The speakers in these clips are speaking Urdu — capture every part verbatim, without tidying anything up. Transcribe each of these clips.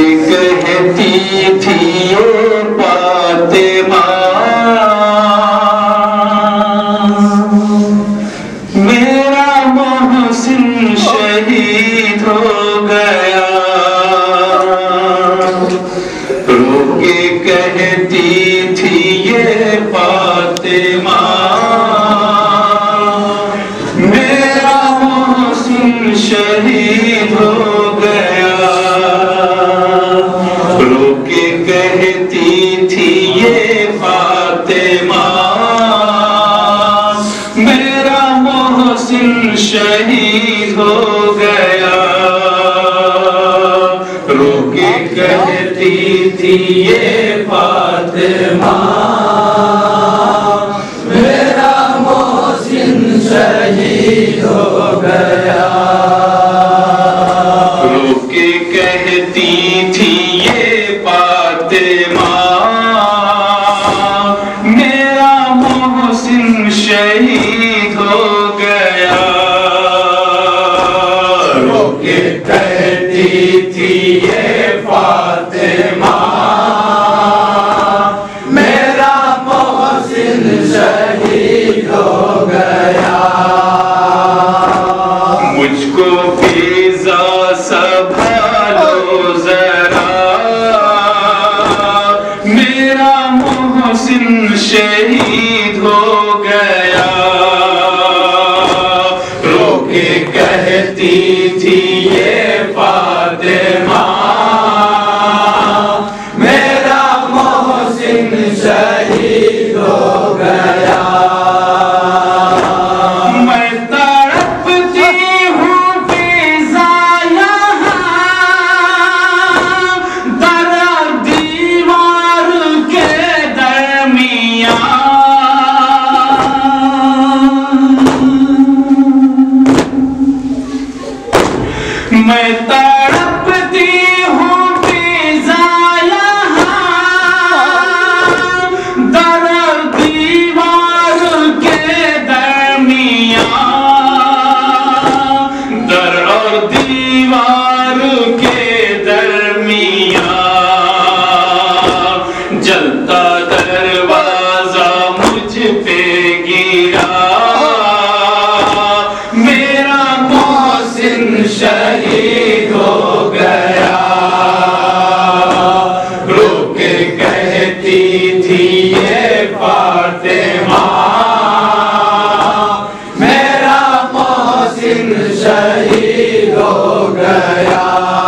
کہتی تھی یہ فاطمہ میرا محسن شہید ہو گیا، رو کے کہتی تھی یہ فاطمہ میرا محسن شہید ہو گیا، رو کے کہتی تھی یہ فاطمہ میرا محسن شہید ہو گیا، رو کے کہتی تھی یہ فاطمہ میرا محسن شہید ہو گیا، رو کے کہتی تھی یہ فاطمہ میرا محسن شہید ہو گیا، رو کے کہتی تھی یہ فاطمہ میرا محسن شہید ہو گیا، مجھ کو فیضا سنبھالو ذرا میرا محسن شہید ہو گیا، رو کے کہتی تھی یہ فاطمہ میرا محسن شہید ہو گیا، میں تڑپتی ہوں فیضا یہاں در دیوار کے درمیان، میں تڑپتی ہوں فیضا یہاں در دیوار کے درمیان، در اور دیوار کے درمیان، جلتا دروازہ مجھ پہ گرا میرا محسن شہید ہو گیا، رو کے کہتی تھی یہ فاطمہ میرا محسن شہید ہو گیا،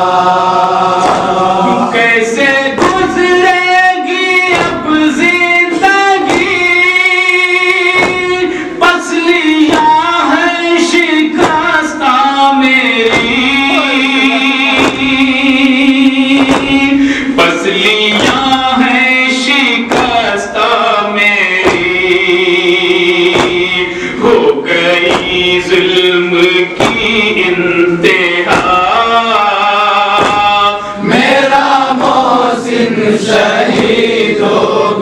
کیسے گزرے گی اب زندگی پسلیاں ہیں شکستہ میری، پسلیاں ہیں شکستہ میری، ہو گئی ظلم کی انتہا میرا محسن شہید ہو